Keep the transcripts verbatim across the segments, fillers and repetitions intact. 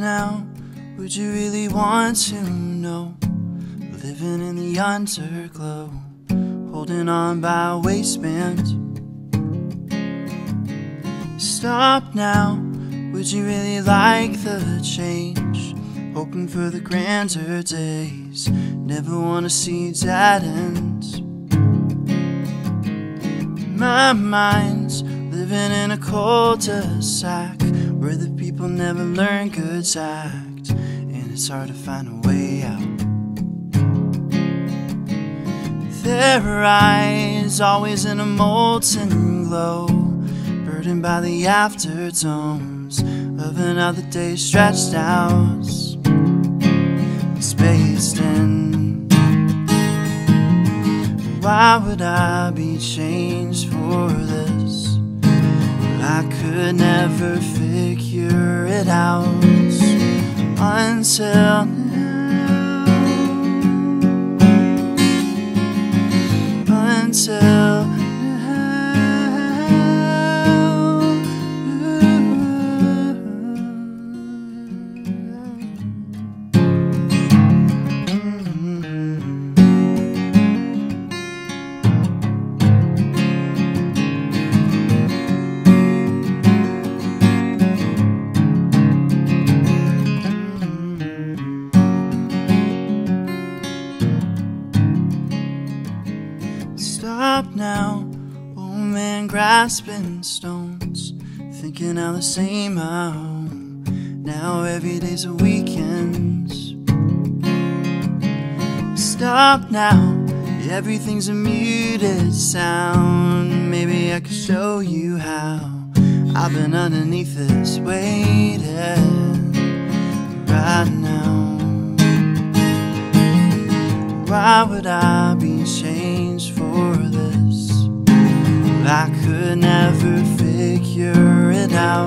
now, would you really want to know? Living in the underglow, holding on by a waistband. Stop now, would you really like the change? Hoping for the grander days, never wanna see dead ends. My mind's living in a cul-de-sac where the people never learn good tact, and it's hard to find a way out. Their eyes always in a molten glow, burdened by the aftertones of another day stretched out, spaced in. Why would I be changed for this? I could never figure it out until now. Until stop now, old man grasping stones, thinking how the same I own. Now every day's a weekend. Stop now, everything's a muted sound. Maybe I could show you how I've been underneath this waiting right now. Why would I be changed for this? I could never figure it out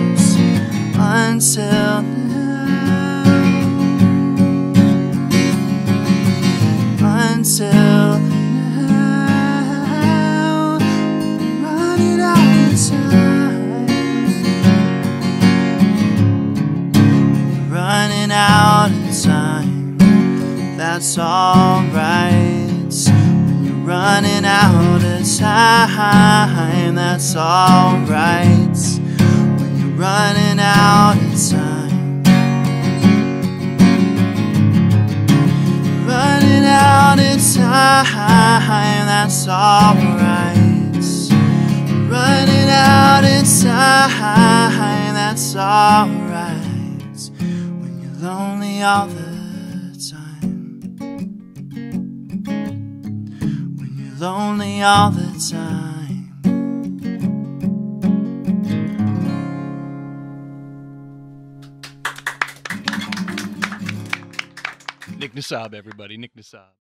until now. Until now, running out of time. Running out of time. That's alright. When you're running out of time, that's alright. When you're running out of time, running out of time, that's alright. Running out of time, that's alright. When you're lonely all the lonely all the time. Nick Nassab, everybody. Nick Nassab.